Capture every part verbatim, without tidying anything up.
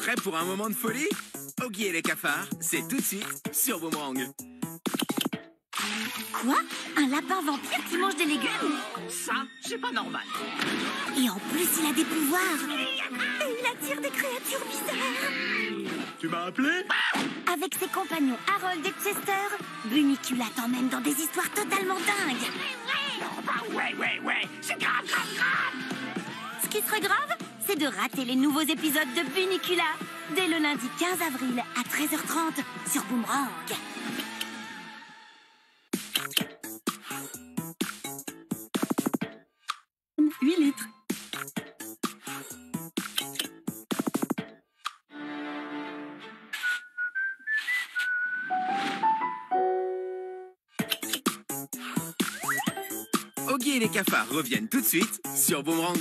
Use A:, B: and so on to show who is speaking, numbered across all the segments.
A: Prêt pour un moment de folie? Oggy et les cafards, c'est tout de suite sur Boomerang.
B: Quoi? Un lapin vampire qui mange des légumes?
C: Ça, c'est pas normal.
B: Et en plus, il a des pouvoirs. Et il attire des créatures bizarres.
C: Tu m'as appelé?
B: Avec ses compagnons Harold et Chester, Bunicula t'emmène dans des histoires totalement dingues.
C: Ouais, ouais, ouais, c'est grave, grave, grave.
B: Ce qui serait grave, c'est de rater les nouveaux épisodes de Bunicula dès le lundi quinze avril à treize heures trente sur Boomerang.
D: huit litres.
A: Oggy et les cafards reviennent tout de suite sur Boomerang.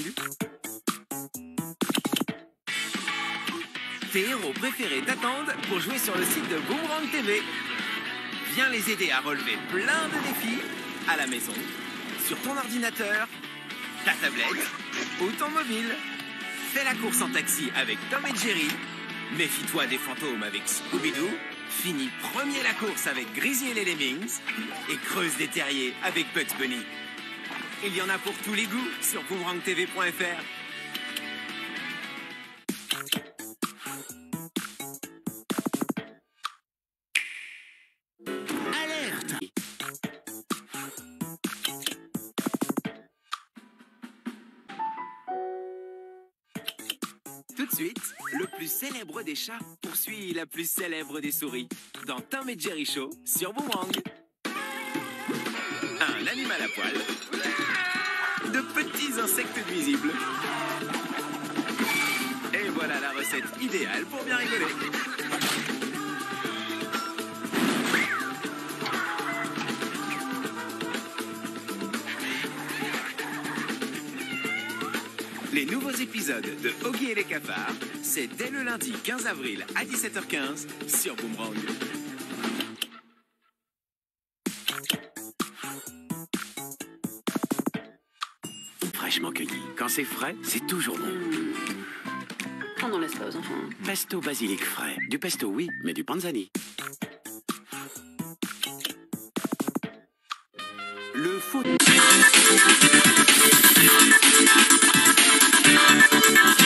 A: Tes héros préférés t'attendent pour jouer sur le site de Boomerang T V. Viens les aider à relever plein de défis à la maison, sur ton ordinateur, ta tablette ou ton mobile. Fais la course en taxi avec Tom et Jerry. Méfie-toi des fantômes avec Scooby-Doo. Finis premier la course avec Grizzy et les Lemmings. Et creuse des terriers avec Bugs Bunny. Il y en a pour tous les goûts sur boomerang t v point f r.
C: Alerte!
A: Tout de suite, le plus célèbre des chats poursuit la plus célèbre des souris dans Tom et Jerry Show sur Boomerang. Un animal à poil, de petits insectes nuisibles. Et voilà la recette idéale pour bien rigoler. Les nouveaux épisodes de Oggy et les cafards, c'est dès le lundi quinze avril à dix-sept heures quinze sur Boomerang.
C: Fraîchement cueilli. Quand c'est frais, c'est toujours bon.
D: On n'en laisse pas aux enfants.
C: Pesto basilic frais. Du pesto, oui, mais du panzani. Le faux...